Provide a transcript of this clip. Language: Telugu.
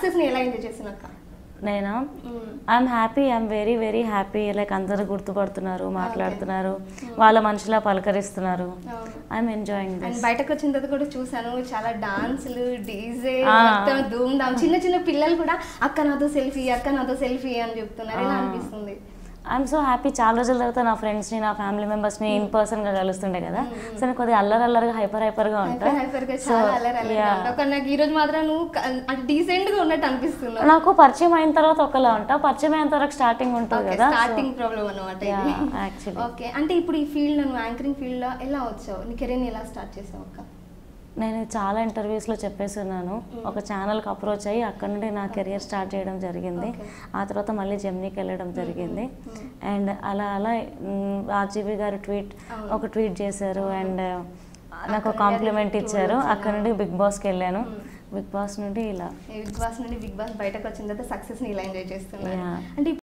సక్సెస్ ని ఎలా ఎంజాయ్ చేసినక్క? నేనా I'm happy, I'm very very happy. Like అందరూ గుర్తుపడుతున్నారు, మాట్లాడుతున్నారు, వాళ్ళ మనుషులా పలకరిస్తున్నారు. I'm enjoying this. బయటకు వచ్చిన తర్వాత కూడా చూసాను చాలా డాన్సులు, డీజే, మొత్తం ధూమ్ ధామ్. చిన్న చిన్న పిల్లలు కూడా అక్క నాతో సెల్ఫీ, అక్క నాతో సెల్ఫీ అని చెప్తున్నారు. ఎలా అనిపిస్తుంది? I'm so happy. చాలా రోజుల తర్వాత నా ఫ్రెండ్స్ని, నా ఫ్యామిలీ మెంబర్స్ని ఇన్ పర్సన్గా కలుస్తుండే కదా. సో నేను కొద్దిగా అల్లరల్లరిగా హైపర్గా ఉంటాను. ఈ రోజు మాత్రం నువ్వు డీసెంట్ గా ఉన్నట్టు అనిపిస్తుంది. నాకు పరిచయం అయిన తర్వాత ఒకలా ఉంటా, పరిచయం అయిన తర్వాత స్టార్టింగ్ ఉంటుంది కదా, స్టార్టింగ్ ప్రాబ్లం అనమాట యాక్చువల్లీ. ఓకే, అంటే ఇప్పుడు ఈ ఫీల్డ్ నువ్వు యాంకరింగ్ ఫీల్డ్ లో ఎలా వచ్చావు? నీ కెరీర్ ఎలా స్టార్ట్ చేసావు అక్క? నేను చాలా ఇంటర్వ్యూస్లో చెప్పేస్తున్నాను. ఒక ఛానల్కి అప్రోచ్ అయ్యి అక్కడ నుండి నా కెరియర్ స్టార్ట్ చేయడం జరిగింది. ఆ తర్వాత మళ్ళీ జెమినీకి వెళ్ళడం జరిగింది. అండ్ అలా అలా ఆర్జీవి గారు ఒక ట్వీట్ చేశారు అండ్ నాకు కాంప్లిమెంట్ ఇచ్చారు. అక్కడ నుండి బిగ్ బాస్కి వెళ్ళాను. బిగ్ బాస్ నుండి బిగ్ బాస్ బయటకు వచ్చిన తర్వాత సక్సెస్ ని ఇలా ఎంజాయ్ చేస్తున్నాను. అంటే